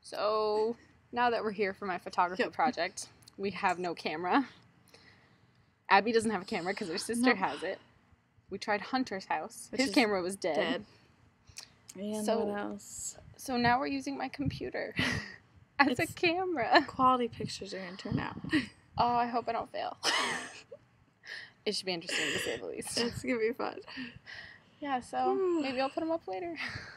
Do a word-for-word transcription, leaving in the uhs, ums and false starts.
So, now that we're here for my photography Yep. project, we have no camera. Abby doesn't have a camera because her sister Nope. has it. We tried Hunter's house. Which His is camera was dead. Dead. And So- what else? So now we're using my computer as It's- a camera. Quality pictures are going to turn out. Oh, I hope I don't fail. It should be interesting to say the least. It's going to be fun. Yeah, so maybe I'll put them up later.